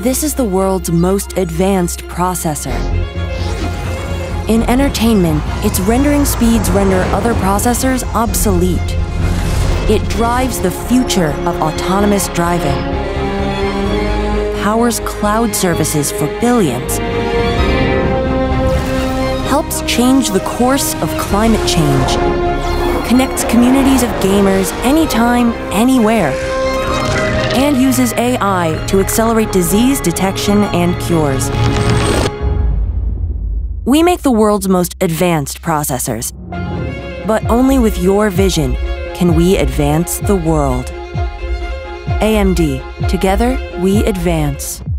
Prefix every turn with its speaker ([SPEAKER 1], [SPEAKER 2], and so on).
[SPEAKER 1] This is the world's most advanced processor. In entertainment, its rendering speeds render other processors obsolete. It drives the future of autonomous driving, powers cloud services for billions, helps change the course of climate change, connects communities of gamers anytime, anywhere, and uses AI to accelerate disease detection and cures. We make the world's most advanced processors, but only with your vision can we advance the world. AMD, together we advance.